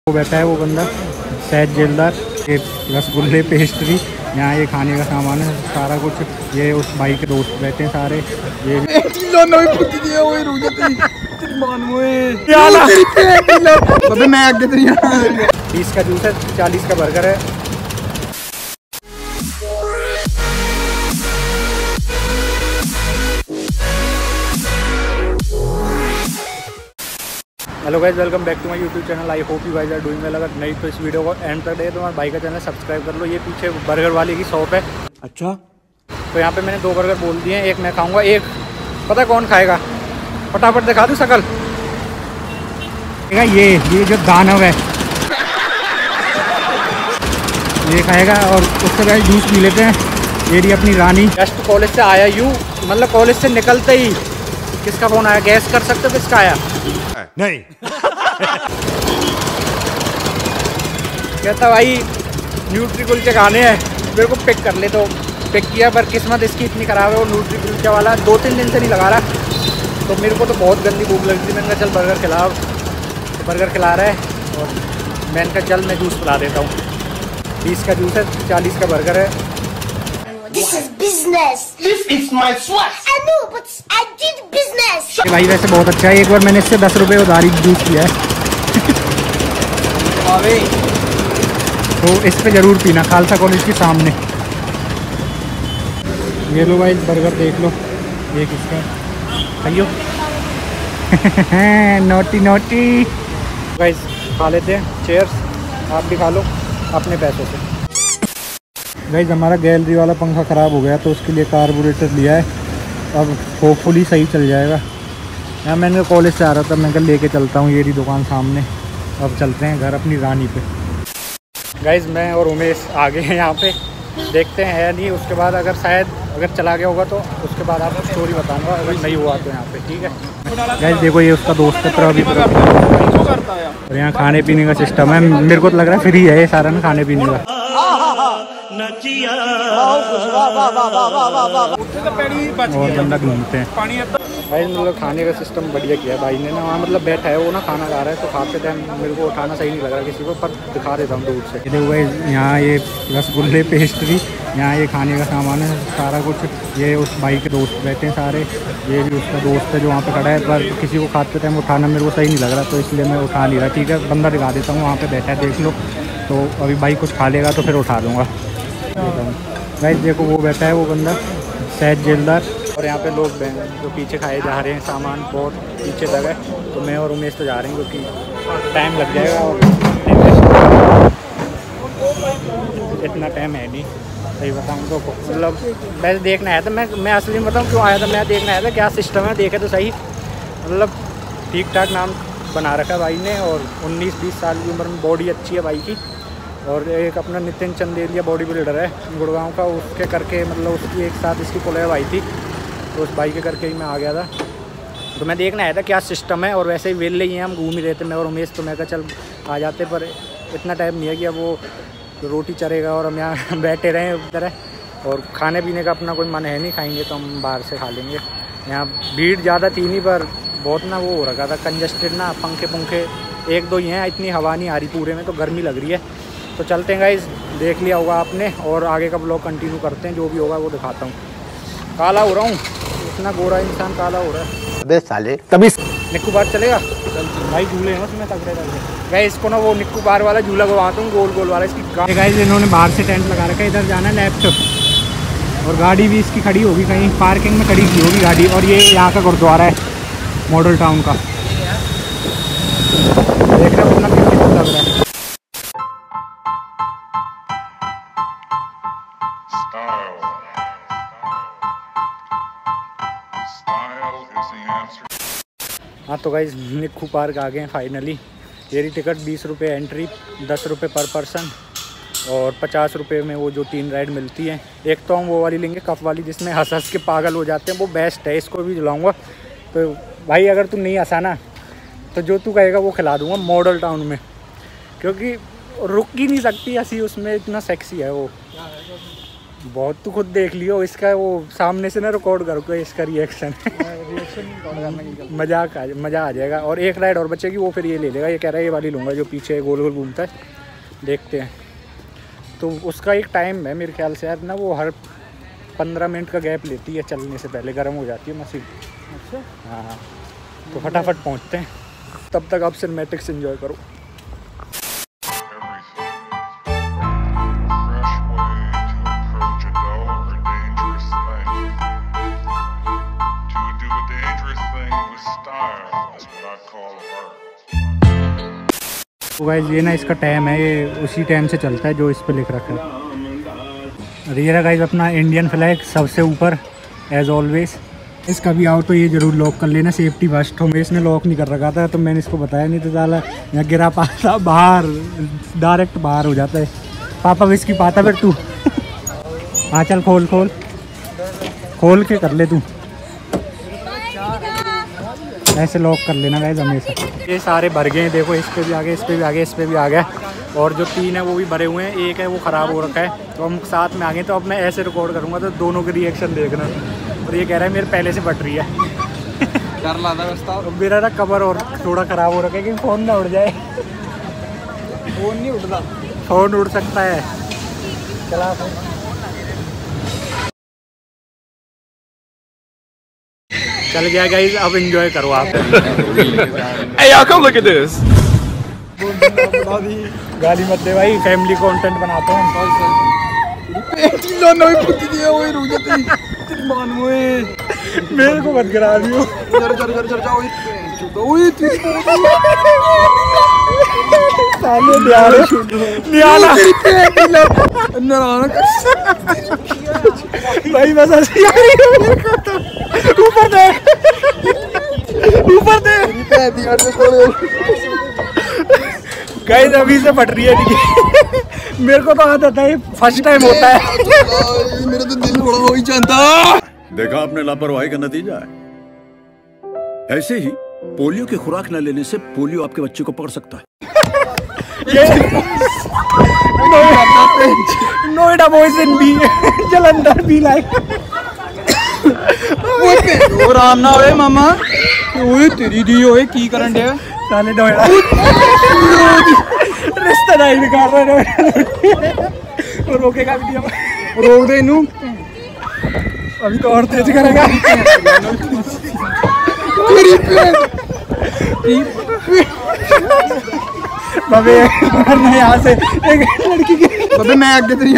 वो बैठा है वो बंदा सैद जेलदार, ये रसगुल्ले पेस्ट्री यहाँ ये खाने का सामान है सारा कुछ। ये उस भाई के दोस्त बैठे हैं सारे। ये 20 का जूस है, 40 का बर्गर है। Hello guys, welcome back to my YouTube channel. I hope you guys are doing well. अगर नहीं तो इस वीडियो को एंड तक देखिए तो हमारे भाई का चैनल सब्सक्राइब कर लो। ये पीछे बर्गर वाले की शॉप है। अच्छा, तो यहाँ पे मैंने 2 बर्गर बोल दिए हैं, एक मैं खाऊंगा, एक पता कौन खाएगा, फटाफट दिखा दूँ शकल। ये जो दानव है ये खाएगा और उससे गाइस जूस पी लेते हैं। ये रही अपनी रानी। जस्ट कॉलेज से आया यूँ, मतलब कॉलेज से निकलते ही किसका फ़ोन आया, गैस कर सकते हो किसका आया? नहीं। कहता भाई न्यूट्री कुलचे खाने हैं, मेरे को पिक कर ले। तो पिक किया, पर किस्मत इसकी इतनी ख़राब है, वो न्यूट्री कुलचे वाला 2-3 दिन से नहीं लगा रहा। तो मेरे को तो बहुत गंदी भूख लगी थी। मैंने कहा चल बर्गर खिलाओ, तो बर्गर खिला रहा है और मैंने कहा चल मैं जूस पिला देता हूँ। 20 का जूस है, 40 का बर्गर है। This is business. This is my sweat. I know, but I did business. भाई वैसे बहुत अच्छा है। एक बार मैंने इससे 10 रुपये उधारी जूस किया है। तो इस पे ज़रूर पीना, खालसा कॉलेज के सामने। ये लो भाई बर्गर देख लो, ये किसका खाइयो। नोटी नोटी गाइस, खा लेते हैं। चेयर्स, आप भी खा लो अपने पैसों से। गाइस हमारा गैलरी वाला पंखा ख़राब हो गया तो उसके लिए कार्बोरेटर लिया है। अब होपफुली सही चल जाएगा। यहाँ मैंने कॉलेज से आ रहा था, मैं कल लेके चलता हूँ। ये रही दुकान सामने। अब चलते हैं घर अपनी रानी पे। गाइस मैं और उमेश आ गए हैं यहाँ पे, देखते हैं है नहीं। उसके बाद अगर चला गया होगा तो उसके बाद आपको स्टोरी बताऊँगा, अगर नहीं हुआ तो यहाँ पे ठीक है। गाइस देखो ये उसका दोस्त है प्रवी। और यहाँ खाने पीने का सिस्टम है, मेरे को तो लग रहा है फ्री है ये सारा ना खाने पीने का। और बंदा घूमते हैं भाई। मतलब खाने का सिस्टम बढ़िया किया है भाई ने ना। वहाँ मतलब बैठा है वो ना, खाना खा रहा है, तो खाते टाइम मेरे को उठाना सही नहीं लग रहा किसी को, पर दिखा देता हूँ दूर से। देखो भाई यहाँ ये रसगुल्ले पेस्ट्री यहाँ ये खाने का सामान है सारा कुछ। ये उस भाई के दोस्त बैठे हैं सारे। ये भी उसका दोस्त है जो वहाँ पे खड़ा है, पर किसी को खाते टाइम उठाना मेरे को सही नहीं लग रहा, तो इसलिए मैं उठा नहीं रहा। ठीक है, बंदा दिखा देता हूँ, वहाँ पे बैठा है, देख लो। तो अभी भाई कुछ खा लेगा तो फिर उठा लूँगा। भाई देखो वो बैठा है वो बंदा सैद जेलदार। और यहाँ पे लोग जो पीछे खाए जा रहे हैं, सामान बहुत पीछे तक है। तो मैं और उमेश तो जा रहे हैं क्योंकि टाइम लग जाएगा और इतना टाइम है नहीं। सही बताऊँ तो मतलब वैसे देखना आया था मैं असली में बताऊँ क्यों आया था। मैं देखना आया था क्या सिस्टम है, देखे तो सही। मतलब ठीक ठाक नाम बना रखा है भाई ने, और 19-20 साल की उम्र में बॉडी अच्छी है भाई की। और एक अपना नितिन चंदेलिया बॉडी बिल्डर है गुड़गांव का, उसके करके मतलब उसकी एक साथ इसकी कोलैब आई थी, तो उस भाई के करके ही मैं आ गया था। तो मैं देखने आया था क्या सिस्टम है। और वैसे ही वेले ही हैं, हम घूम ही रहे थे मैं और उमेश। तो मैं कहा चल आ जाते, पर इतना टाइम नहीं है कि अब वो रोटी चरेगा और हम यहाँ बैठे रहें उधर है। और खाने पीने का अपना कोई मन है नहीं, खाएँगे तो हम बाहर से खा लेंगे। यहाँ भीड़ ज़्यादा थी नहीं, पर बहुत ना वो हो रखा था कंजस्टेड ना, पंखे 1-2 ही हैं, इतनी हवा नहीं आ रही पूरे में, तो गर्मी लग रही है। तो चलते हैं गाइस, देख लिया होगा आपने, और आगे का ब्लॉग कंटिन्यू करते हैं। जो भी होगा वो दिखाता हूँ। काला हो रहा हूँ, इतना गोरा इंसान काला हो रहा है। अबे साले तभी निक्कू बार चलेगा भाई, झूले हैं उसमें तगड़े गाइस। इसको ना वो निक्कू बार वाला झूला घुमाता हूँ, गोल गोल वाला। इसकी गाइस इन्होंने बाहर से टेंट लगा रखा है, इधर जाना है लेफ्ट, और गाड़ी भी इसकी खड़ी होगी कहीं पार्किंग में खड़ी की होगी गाड़ी। और ये यहाँ का गुरुद्वारा है मॉडल टाउन का, देख रहे हो कितना ब्यूटीफुल लग रहा है। हाँ तो गाइस निक्कू पार्क आ गए हैं फाइनली। ये टिकट 20 रुपये एंट्री, 10 रुपये पर पर्सन, और 50 रुपये में वो जो 3 राइड मिलती हैं। एक तो हम वो वाली लेंगे कफ वाली, जिसमें हंस हंस के पागल हो जाते हैं, वो बेस्ट है, इसको भी दिलाऊंगा। तो भाई अगर तू नहीं हंसाना तो जो तू कहेगा वो खिला दूंगा मॉडल टाउन में, क्योंकि रुक ही नहीं सकती हंसी उसमें, इतना सेक्सी है वो। बहुत तू खुद देख लियो इसका, वो सामने से ना रिकॉर्ड करो इसका रिएक्शन। मजा आ जाएगा। और एक राइड और बचेगी, वो फिर ये ले लेगा। ये कह रहा है ये वाली लूँगा जो पीछे गोल गोल घूमता है, देखते हैं। तो उसका एक टाइम है मेरे ख्याल से यार ना, वो हर 15 मिनट का गैप लेती है चलने से पहले, गर्म हो जाती है मशीन। अच्छा हाँ, तो फटाफट पहुँचते हैं, तब तक आप सिनेमैटिक्स एंजॉय करो। तो गाइस ये ना इसका टाइम है, ये उसी टाइम से चलता है जो इस पे लिख रखा है। और ये रहा गाइस अपना इंडियन फ्लैग सबसे ऊपर एज ऑलवेज। इसका भी आओ तो ये जरूर लॉक कर लेना, सेफ्टी फर्स्ट हो। इसने लॉक नहीं कर रखा था तो मैंने इसको बताया नहीं, तो साला यहाँ गिरा पाता बाहर, डायरेक्ट बाहर हो जाता है। पापा विस्की पाता फिर तू। हाँ चल खोल खोल खोल के कर ले तू, ऐसे लॉक कर लेना गाइस हमेशा। ये सारे भर गए हैं, देखो इस पे भी आ गए, इस पे भी आ गए, इस पे भी आ गया। और जो 3 है वो भी भरे हुए हैं, एक है वो ख़राब हो रखा है। तो हम साथ में आ गए, तो अब मैं ऐसे रिकॉर्ड करूँगा तो दोनों के रिएक्शन देखना। और ये कह रहा है मेरे पहले से बट रही है। डर लगा बस्ता। मेरा ना कवर और थोड़ा ख़राब हो रखा है कि फ़ोन ना उड़ जाए। फोन नहीं उड़ता, फ़ोन उड़ सकता है। चला चल गया गाइस, अब एंजॉय करो आप। Hey y'all, come look at this. गाली मत दे भाई, फैमिली कंटेंट बनाते हैं। मेरे को मत गिरा दियो। भाई बस हंसी आ रही है मेरे को तो। ऊपर देख, ऊपर देख। गाइस अभी से फट रही है। मेरे को तो आदत है, फर्स्ट टाइम होता है। मेरा तो दिल बड़ा हो ही जाता। देखा आपने लापरवाही का नतीजा है। ऐसे ही पोलियो की खुराक न लेने से पोलियो आपके बच्चे को पकड़ सकता है। Noida boys in be, Jalandhar be like. और आराम ना होए मामा, ओए तेरी दी ओए की करन दे साले नोएडा रिश्तेदारी निकाल रहे हैं। रोकेगा भी नहीं, रोक दे इनू, अभी तो और तेज करेगा। बाबे मरना यहाँ से, एक लड़की की। बाबे मैं आगे तेरी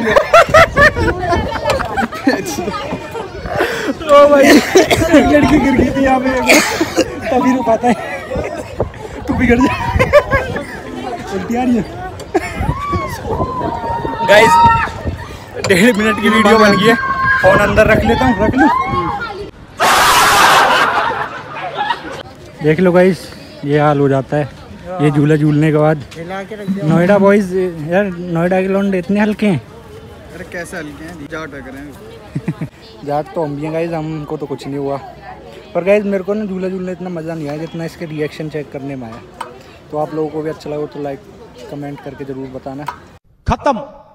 ओ भाई एक लड़की गिर गई थी यहाँ पे, तभी रुकाता है। तू भी गिर जा, उल्टी आ रही है। गाइस 1.5 मिनट की वीडियो बन गई है, फोन अंदर रख लेता हूँ, रख लूँ। देख लो गाइस ये हाल हो जाता है ये झूला झूलने के बाद। नोएडा बॉयज यार, नोएडा के लौंडे इतने हल्के हैं। अरे कैसे हल्के हैं, जाट है करें। जाट तो हम भी हैं गाइस, हमको तो कुछ नहीं हुआ। पर गाइस मेरे को ना झूला झूलने इतना मज़ा नहीं आया जितना इसके रिएक्शन चेक करने में आया। तो आप लोगों को भी अच्छा लगा तो लाइक कमेंट करके ज़रूर बताना। खत्म।